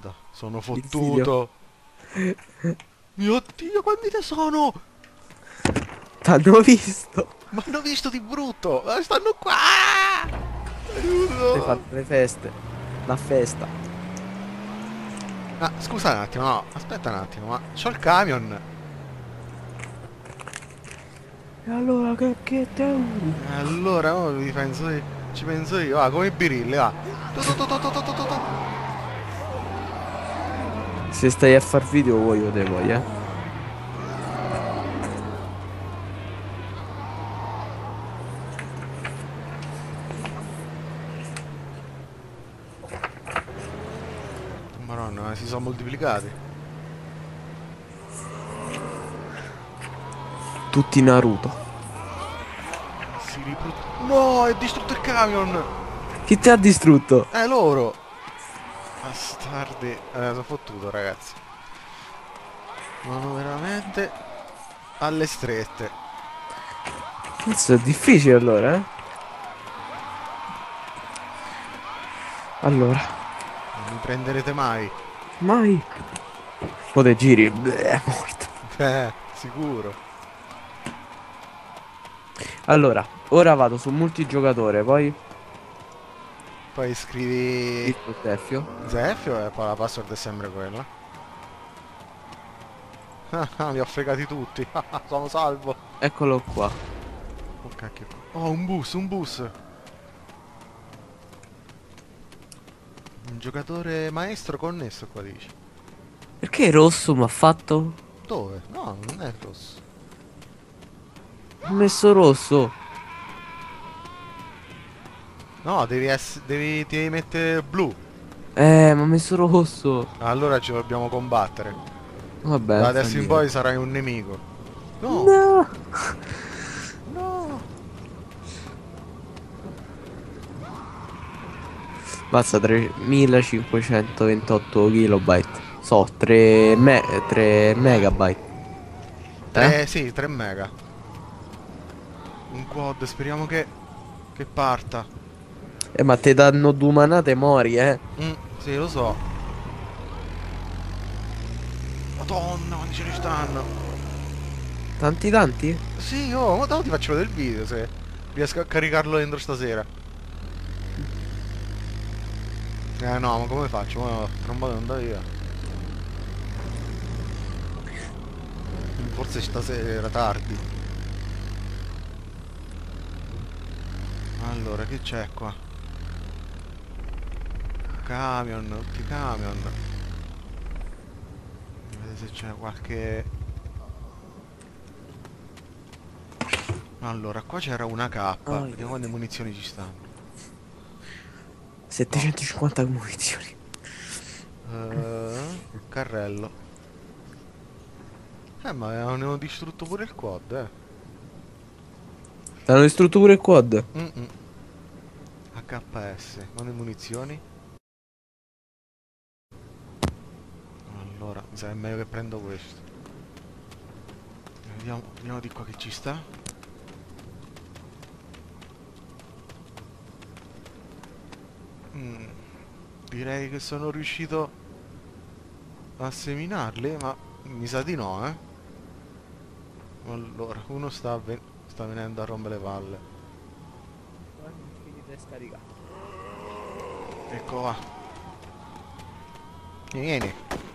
Aspetta, sono Il figlio. fottuto. Mio Dio, quanti ne sono? T'hanno visto? Mi hanno visto di brutto. Stanno qua. Stai Aiuto. fare le feste. La festa. Ah, scusa un attimo, no. Aspetta un attimo, ma c'ho il camion. E allora che te auguri? Allora, ci penso io. Va, come i birilli, va. Tu, tu, tu, tu, tu, tu, tu, tu. Se stai a far video vuoi o te vuoi, eh? Madonna, si sono moltiplicati. Tutti Naruto. No, è distrutto il camion. Chi ti ha distrutto? Loro. Bastardi. Sono fottuto, ragazzi. Sono veramente alle strette. Questo è difficile allora, eh? Allora, Non mi prenderete mai. mai. Poi te giri, bleh, è morto. Sicuro. Allora, ora vado su multigiocatore, poi Poi scrivi Cristo Teffio. Zefio e poi la password è sempre quella. Ah, li ho fregati tutti. Sono salvo. Eccolo qua. Oh cacchio. Oh, un bus, un bus. Un giocatore maestro connesso qua dice. Perché rosso mi ha fatto? Dove? No, non è rosso. Ho messo rosso. No, ti devi mettere blu. Mi ha messo rosso. Allora ci dobbiamo combattere. Vabbè, Da non fa adesso in poi niente. sarai un nemico. No, No. no. Basta 3528 kilobyte. So, 3 megabyte. Eh? Sì, 3 mega. Un quad, speriamo che parta. Ma te danno due manate mori, eh? Sì, lo so. Madonna, quanti ce ne stanno. Tanti tanti? Sì, oh, ma dopo ti faccio vedere il video se riesco a caricarlo dentro stasera. No, ma come faccio? Ma tra un po' devo andare via. Forse stasera tardi. Allora, che c'è qua? Camion, tutti i camion. Vedete se c'è qualche... Allora, qua c'era una K. Ai, Vediamo quante munizioni ci stanno. No. 750 munizioni. Carrello. Ma avevano distrutto pure il quad, Ti hanno distrutto pure il quad. Mm-mm. HPS. Quante munizioni? Allora, mi sa che è meglio che prendo questo. Vediamo di qua che ci sta. Direi che sono riuscito a seminarli, ma mi sa di no, Allora, uno sta venendo a rompere le palle. Ecco qua. Vieni.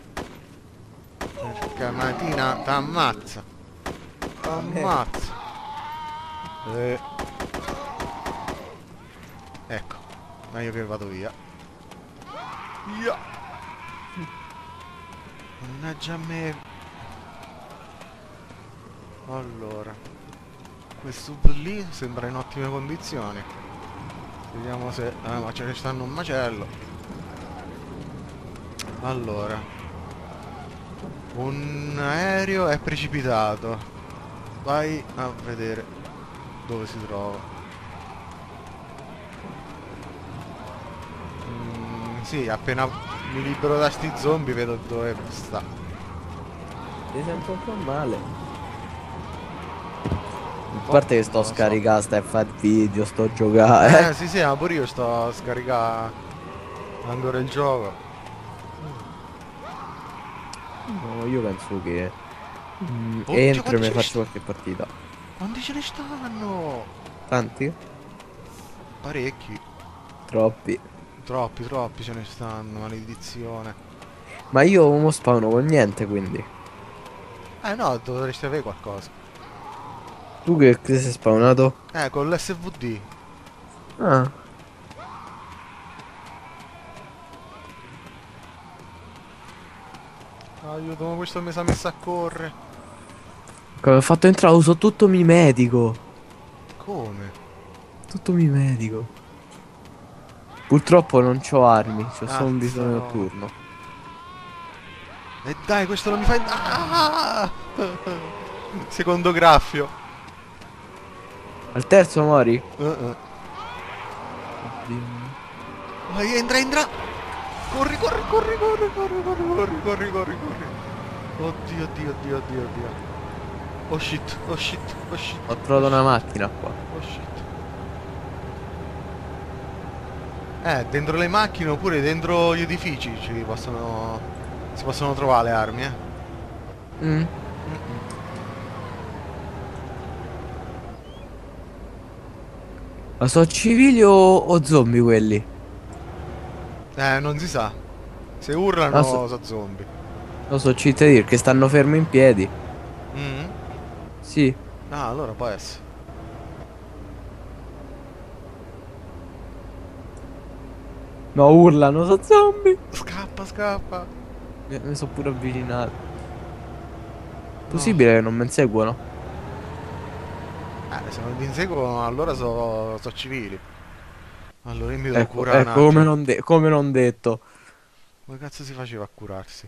Perché mattina t'ammazza. T'ammazza. Eh, ecco. Meglio che vado via. Via. Mannaggia a me. Allora. Quel sub lì sembra in ottime condizioni. Vediamo se... ma ce ne stanno un macello. Allora. Un aereo è precipitato. Vai a vedere dove si trova. Sì, appena mi libero da sti zombie vedo dove sta. Mi sento un po' male. A Oh, parte che sto non lo so. scaricando, stai a fare video, sto a giocare. Sì, sì, ma pure io sto a scaricare ancora il gioco. No, io penso che Oddio, entro e quanti mi ce ne faccio stanno? qualche partita. Quanti ce ne stanno? Tanti? Parecchi. Troppi. Troppi, troppi ce ne stanno, maledizione. Ma io non spawno con niente, quindi. Eh no, dovresti avere qualcosa. Tu che sei spawnato? Con l'SVD. Ah, Aiuto, ma questo mi si è messo a correre. come ho fatto entrare, uso tutto mi medico. Come? Tutto mi medico. Purtroppo non c'ho armi, c'ho solo un bisogno Cazzarola. notturno. E dai, questo non mi fa... Ah! Secondo graffio. Al terzo mori? Uh-uh. Oddio. Vai, entra, entra! Corri, corri, corri, corri, corri, corri, corri, corri, corri, corri. Oddio, oddio, oddio, oddio, oddio. Oh shit, oh shit, oh shit, Ho oh trovato una shit, macchina qua. oh shit. Dentro le macchine oppure dentro gli edifici si possono trovare le armi, eh. Mm. Mm-mm. Ma sono civili o zombie quelli? Non si sa. Se No, urlano, so zombie. no, sono cittadini che stanno fermi in piedi. Mm? Sì. Ah, allora può essere. No, urlano, sono zombie. Scappa, scappa. Mi sono pure avvicinato. No. Possibile che non mi inseguono? Se non ti inseguono, allora so civili. Allora io mi devo curare un Ecco attimo. come non detto. Come cazzo si faceva a curarsi?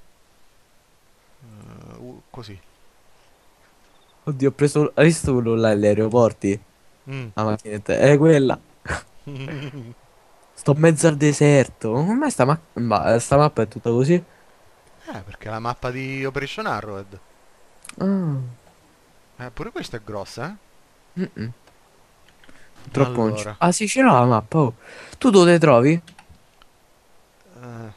Così. Oddio, ho preso. Hai visto quello là agli aeroporti? Mm. La macchinetta. È quella. Sto in mezzo al deserto. Come mai sta mappa è tutta così? Perché è la mappa di Operation Arrowhead. Ah. Pure questa è grossa, Mm-mm. eh? Purtroppo non c'è. Allora. Ah sì, c'è la mappa. Oh. Tu dove ti trovi? eh,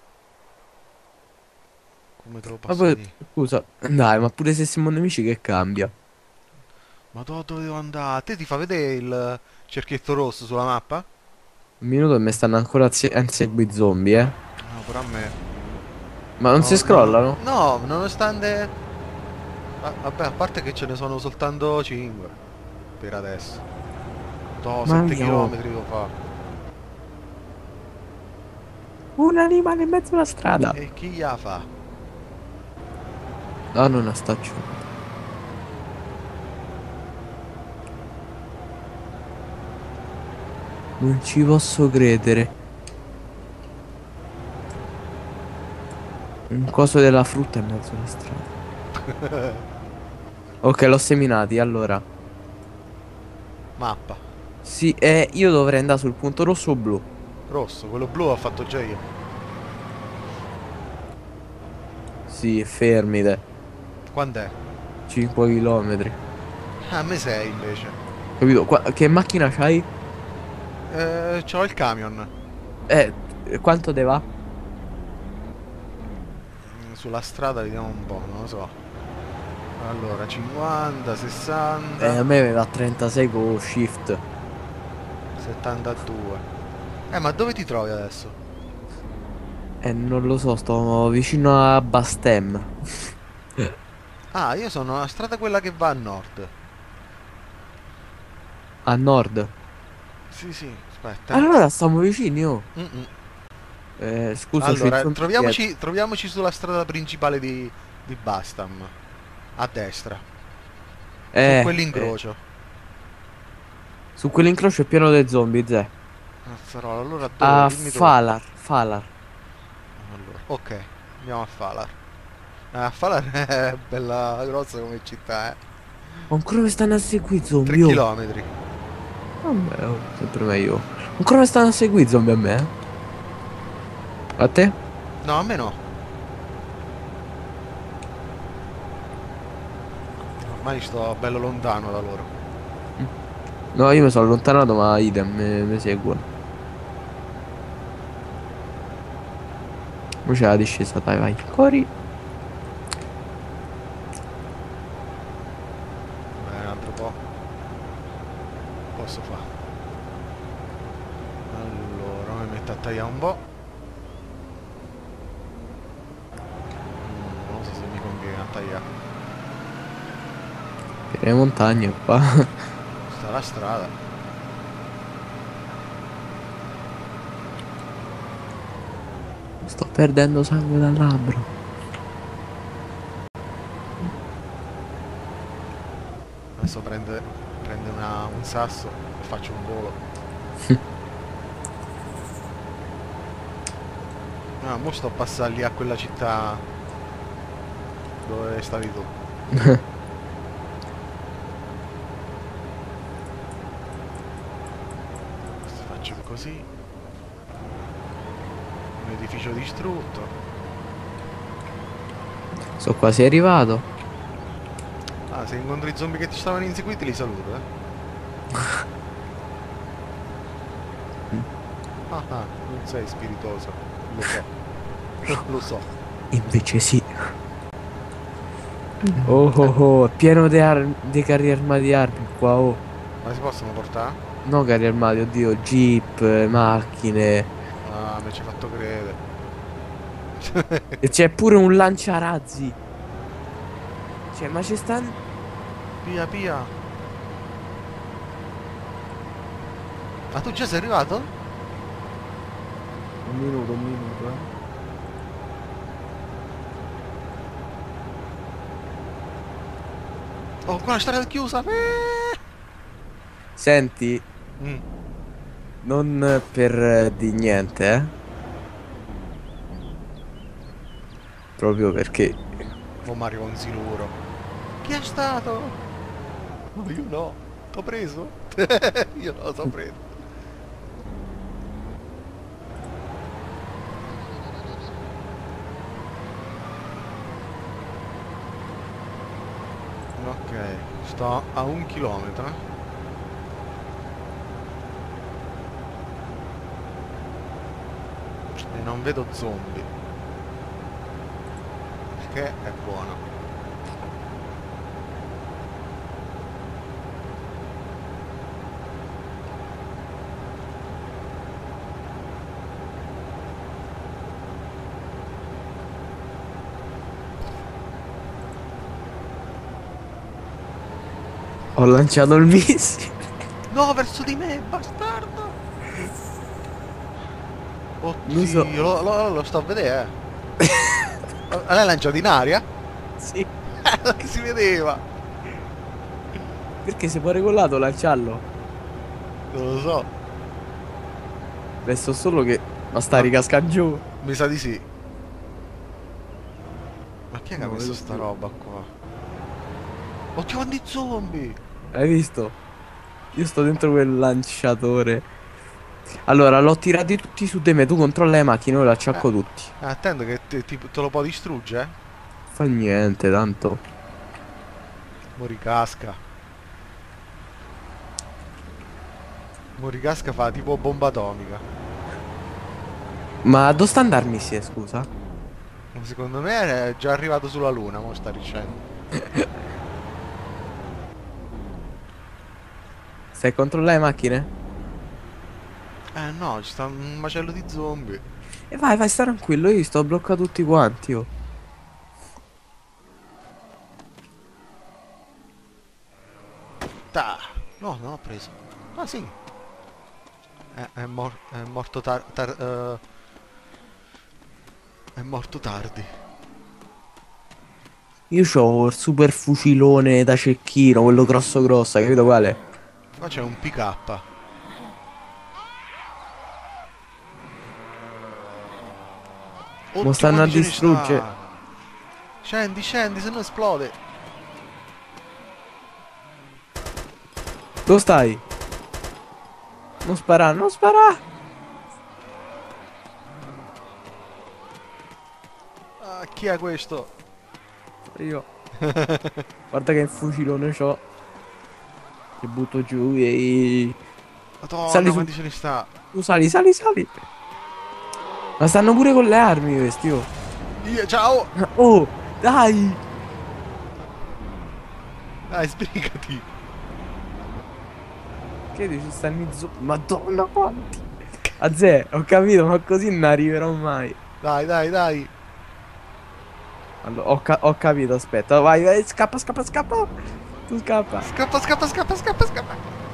Come te lo Ma posso poi, dire? scusa. Dai, ma pure se siamo nemici che cambia? Ma dove devo andare? Te ti fa vedere il cerchietto rosso sulla mappa? Un minuto e mi stanno ancora a inseguire zombie, eh. No, però a me... Ma non si No, no, scrollano? no, nonostante... vabbè, a parte che ce ne sono soltanto 5 per adesso. No, Ma 7 mio. km devo fare. Un animale in mezzo alla strada. E chi gliela fa? No, non sta giù. Non ci posso credere. Un coso della frutta in mezzo alla strada. Ok, l'ho seminati, allora. Mappa. Sì, io dovrei andare sul punto rosso o blu. Rosso, quello blu l'ho fatto già io. Sì, fermite. Quant'è? 5 km. A me 6 invece. Capito? Che macchina c'hai? C'ho il camion. Eh, quanto te va? Sulla strada vediamo un po', non lo so. Allora, 50, A 60, me va a 36 con shift. 72. Ma dove ti trovi adesso? Non lo so, sto vicino a Bastem. Ah, io sono alla strada quella che va a nord. A nord. Sì, sì, aspetta. Allora stiamo vicini, oh. Mm-mm. Scusa, c'ho il Allora, zombie dietro. troviamoci sulla strada principale di Bastam. A destra. Su Eh, eh. quell'incrocio. Su quell'incrocio è pieno di zombie, Zè. Cazzarola, allora dove? A Dimmi dove. Falar, Falar. Allora, ok, andiamo a Falar. Falar è bella grossa come città, eh. Ancora mi stanno a seguire 3 zombie, oh. chilometri. Vabbè, oh, sempre meglio. Ancora mi stanno a seguire zombie a me, eh. A te? No, a me no. Ormai sto bello lontano da loro. Mm. No, io mi sono allontanato, ma idem, mi seguono. Ora c'è la discesa, dai, vai. Corri. Taia. Per le montagne qua. Sta la strada. Sto perdendo sangue dal labbro. Adesso prende un sasso e faccio un volo. Ah, mo sto a passare lì a quella città dove stavi tu. Faccio così. Un edificio distrutto. Sono quasi arrivato. Ah, se incontri i zombie che ti stavano inseguiti li saluto, Ah, non sei spiritoso. Lo so. Lo so. Invece sì. Oh oh oh, è pieno di carri armati armi qua, oh. Ma si possono portare? No carri armati, oddio, jeep, macchine. Ah, mi ci hai fatto credere. E c'è pure un lanciarazzi. Cioè, ma ci stanno... Pia, pia. Ah, tu già sei arrivato? Un minuto, eh. Oh, qua la strada è chiusa. Senti, Mm. non per di niente, eh. Proprio perché... Oh, Mario un siluro. Chi è stato? Oh, io no. T'ho preso? Io no, t'ho preso. Ok, sto a 1 chilometro. E non vedo zombie. Il che è buono. Ho lanciato il missile. No, verso di me, bastardo! Non so. Oddio, lo sto a vedere. L'hai lanciato in aria? Sì. Che si vedeva! Perché si può regolato lanciarlo? Non lo so. Adesso solo che... Ma sta Ma- ricascando giù. Mi sa di sì. Ma chi è che ha No, messo vedo sta più. roba qua? Oddio, quanti zombie! Hai visto? Io sto dentro quel lanciatore. Allora, l'ho tirati tutti su di me. Tu controlla le macchine, io li Eh, acciacco tutti. attendo che te lo può distruggere, Fa niente, tanto. Mo ricasca. Mo ricasca fa tipo bomba atomica. Ma dove sta andarmi si scusa? Ma secondo me è già arrivato sulla luna, mo sta ricendo. Stai a controllare le macchine? Eh no, ci sta un macello di zombie. E vai, vai, sta tranquillo, io sto bloccato tutti quanti, oh. Ta! No, non ho preso. Ah sì. È morto è morto tardi. Io c'ho il super fucilone da cecchino, quello grosso grosso, hai capito quale? Qua c'è un PK. Mo Oddio, stanno a quanti ce ne distruggere. sta? Scendi, scendi, se no esplode. Dove stai? Non spara, non spara! Ah, chi è questo? Io. Guarda che fucilone c'ho. Ti butto giù e... Sali Madonna, su. quanti ce ne sta? Tu sali, sali, sali. Ma stanno pure con le armi questi, oh. Ciao! Oh, dai! Dai, sbrigati. Che dici, stanno in Madonna quanti! A zè, ho capito, ma così non arriverò mai. Dai, dai, dai. Allora, ho capito, aspetta, vai, vai, scappa, scappa, scappa. Tu scappa. Scappa, scappa, scappa, scappa, scappa.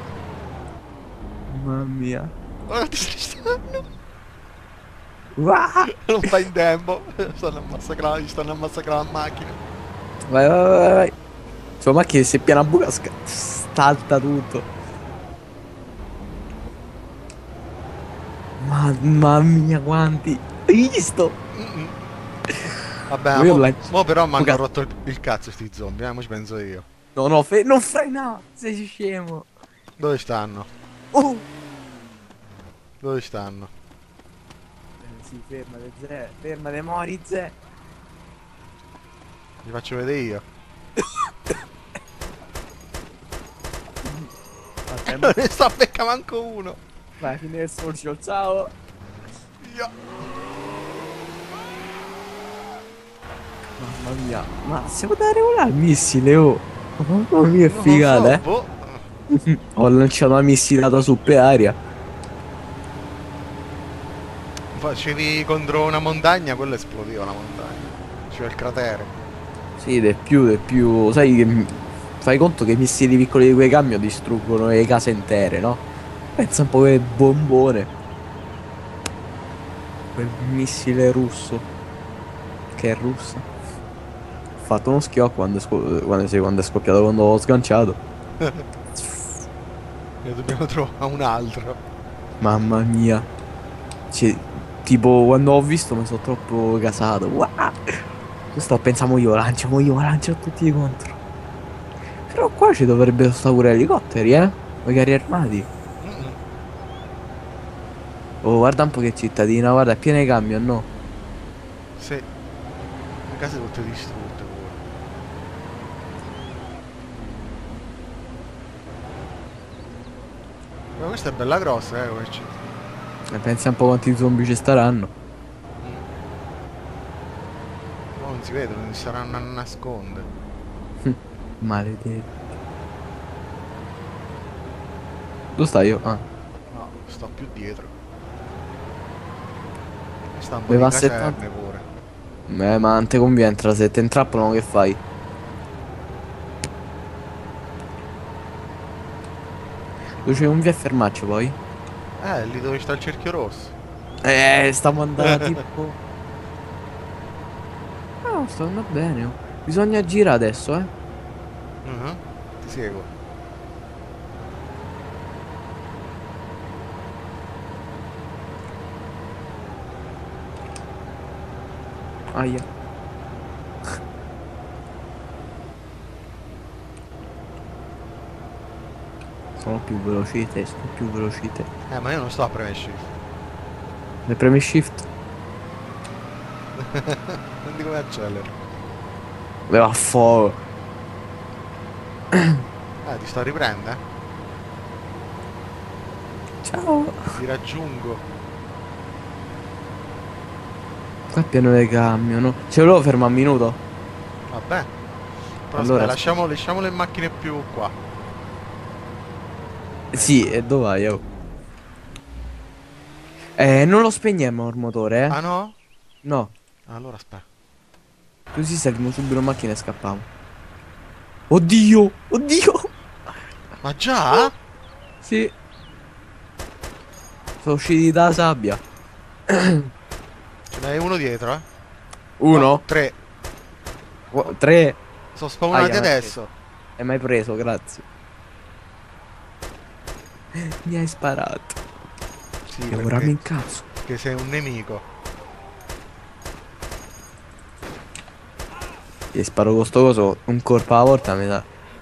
Mamma mia. Oh, ti stai stanno. Uah! Non fai in tempo. Gli stanno a massacrare la macchina. Vai, vai, vai, vai. Sua macchina se è piena buca salta tutto. Mamma mia, quanti. Hai visto? Mm-mm. Vabbè, Io mo però mi hanno Buca- rotto il cazzo sti zombie, mo ci penso io. No, no, non frena. Sei scemo. Dove stanno? Oh. Dove stanno? Sì, fermate, Zè. Fermate, mori, Zè. Li faccio vedere io. Vabbè, Non ne sto a becca manco uno. vai, fine del social, ciao. Io. Mamma mia, ma si può dare volare il missile, oh. Mamma mia, è Non lo figata, so, eh. boh. Ho lanciato una missilata su per aria. Facevi contro una montagna, quello esplodeva la montagna. C'era il cratere. Sì, del più. Sai che fai conto che i missili piccoli di quei camion distruggono le case intere, no? Pensa un po' che bombone. Quel missile russo. Che è russo. Ho fatto uno schiocco quando è scoppiato quando ho sganciato. Ne dobbiamo trovare un altro. Mamma mia. Cioè, tipo quando ho visto mi sono troppo gasato. Wow! Sto pensando io lancio tutti contro. Però qua ci dovrebbero stare pure elicotteri, eh? O i carri armati. Mm-mm. Oh, guarda un po' che cittadina, guarda, è piena di camion, no? Sì. Le case tutte distrutte pure. Ma questa è bella grossa, come città. E pensa un po' quanti zombie ci staranno. Ma non si vedono, non si saranno a nascondere. Maledetti. Dove sta io? Ah. No, sto più dietro. E sta un po' Dove di va a caserne 70? pure. Ma non te conviene, tra se te intrappolano che fai? Dove c'è un via a fermarci poi? Lì dove sta il cerchio rosso. Stiamo andando tipo... Ah, sta andando bene, oh. Bisogna girare adesso, eh? Mhm. Ti seguo. Aia. Sono più veloci di te, sono più veloci di te. Ma io non sto a premere shift. Ne premi shift? Non di come accelero. Le va a fuoco. Ti sto a riprendere. Ciao. Ti raggiungo. Qua è pieno di camion, no? Ce lo ferma un minuto? Vabbè. Però Allora, aspetta, lasciamo le macchine più qua. sì, e dove vai, oh? Non lo spegniamo il motore, eh? Ah no? No, Allora aspetta. così salviamo subito in macchina e scappiamo. Oddio! Oddio! Ma già? Sì. Sono usciti dalla sabbia. Ce n'hai uno dietro, eh? No, Uno, tre. tre. Sono spawnati Aia, adesso. è mai preso, grazie. Mi hai sparato. Sì, E ora mi perché, incazzo. perché sei un nemico. Gli sparo con sto coso un colpo alla volta mi dà.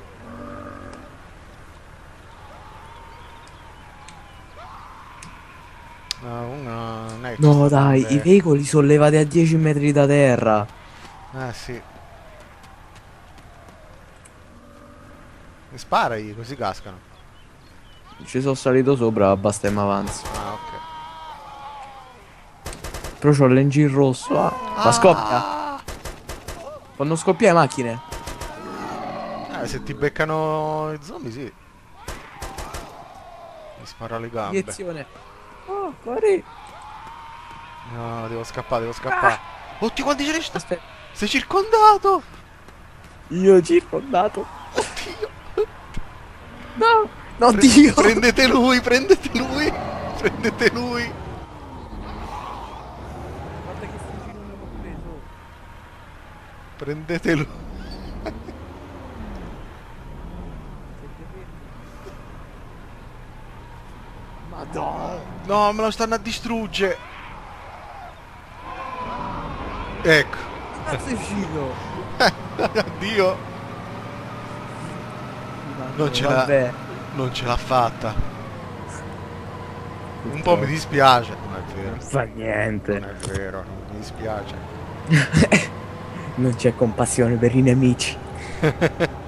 No, uno non è che ci No sta dai, i grande. veicoli sollevati a 10 metri da terra. Sì. Sparagli, così cascano. Ci sono salito sopra, basta e mi avanzo. Ah, ok. Però c'ho l'engine rosso. Ah. Ma scoppia. Ah! Quando scoppia le macchine. Se ti beccano i zombie, sì. Mi sparo alle gambe. Iniezione. Oh, corri. No, devo scappare, devo scappare. Oddio, quanti ce ne sta? Aspetta. Sei circondato! Io circondato. Oddio! No! No, Dio! Prendete lui, prendete lui! Prendete lui! Guarda che fucile non ho preso. Prendete lui! Madonna! No, me lo stanno a distruggere! Ecco! Cazzo è uscito? Addio! Non ce l'ha... Vabbè. Non ce l'ha fatta! Un po' mi dispiace! Non è vero! Non fa niente. Non è vero, mi dispiace! Non c'è compassione per i nemici.